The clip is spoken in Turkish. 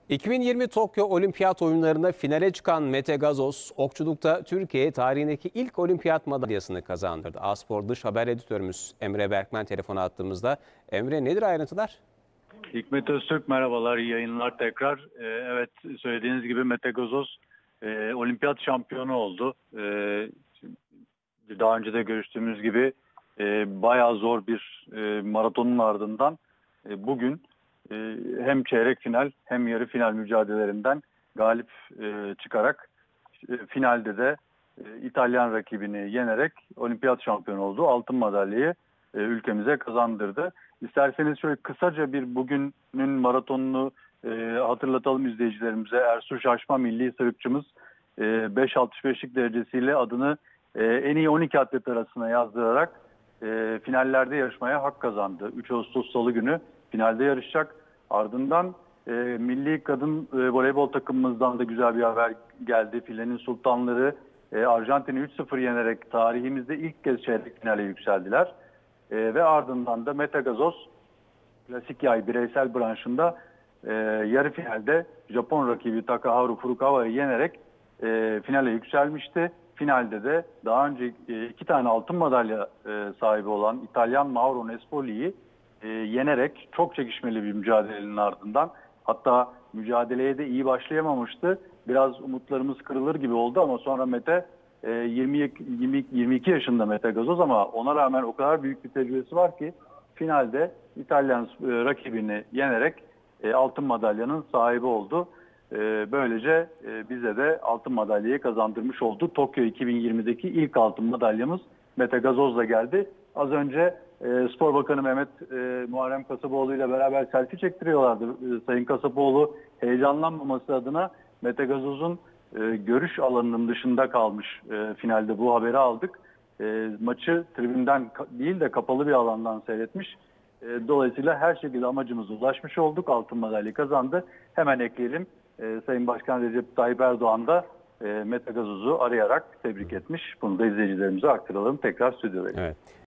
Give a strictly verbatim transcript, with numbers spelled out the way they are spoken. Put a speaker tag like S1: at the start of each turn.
S1: iki bin yirmi Tokyo Olimpiyat Oyunları'nda finale çıkan Mete Gazoz, okçulukta Türkiye tarihindeki ilk olimpiyat madalyasını kazandırdı. A-Spor Dış Haber Editörümüz Emre Berkmen telefona attığımızda. Emre, nedir ayrıntılar?
S2: Hikmet Öztürk, merhabalar, iyi yayınlar tekrar. Ee, evet, söylediğiniz gibi Mete Gazoz e, olimpiyat şampiyonu oldu. Ee, daha önce de görüştüğümüz gibi e, bayağı zor bir e, maratonun ardından e, bugün e, hem çeyrek final hem yarı final mücadelelerinden galip e, çıkarak e, finalde de e, İtalyan rakibini yenerek olimpiyat şampiyonu oldu. Altın madalyayı e, ülkemize kazandırdı. İsterseniz şöyle kısaca bir bugünün maratonunu e, hatırlatalım izleyicilerimize. Ersuş Aşma milli sırıkçımız e, beş altmış beşlik derecesiyle adını e, en iyi on iki atlet arasına yazdırarak e, finallerde yarışmaya hak kazandı. üç Ağustos Salı günü finalde yarışacak. Ardından e, milli kadın e, voleybol takımımızdan da güzel bir haber geldi. Filenin Sultanları e, Arjantin'i üç sıfır yenerek tarihimizde ilk kez çeyrek finale yükseldiler. E, ve ardından da Mete Gazoz klasik yay bireysel branşında e, yarı finalde Japon rakibi Takaharu Furukawa'yı yenerek e, finale yükselmişti. Finalde de daha önce e, iki tane altın madalya e, sahibi olan İtalyan Mauro Nespoli'yi e, yenerek çok çekişmeli bir mücadelenin ardından, hatta mücadeleye de iyi başlayamamıştı. Biraz umutlarımız kırılır gibi oldu ama sonra Mete e, yirmi, yirmi, yirmi iki yaşında Mete Gazoz, ama ona rağmen o kadar büyük bir tecrübesi var ki finalde İtalyan e, rakibini yenerek e, altın madalyanın sahibi oldu. E, böylece e, bize de altın madalyayı kazandırmış oldu. Tokyo iki bin yirmideki ilk altın madalyamız Mete Gazoz'la geldi. Az önce e, Spor Bakanı Mehmet e, Muharrem Kasapoğlu ile beraber selfie çektiriyorlardı. E, Sayın Kasapoğlu heyecanlanmaması adına Mete Gazoz'un e, görüş alanının dışında kalmış e, finalde, bu haberi aldık. E, maçı tribünden değil de kapalı bir alandan seyretmiş. E, dolayısıyla her şekilde amacımıza ulaşmış olduk. Altın madalya kazandı. Hemen ekleyelim. E, Sayın Başkan Recep Tayyip Erdoğan da e, Mete Gazoz'u arayarak tebrik etmiş. Bunu da izleyicilerimize aktaralım. Tekrar stüdyoya.
S1: Evet.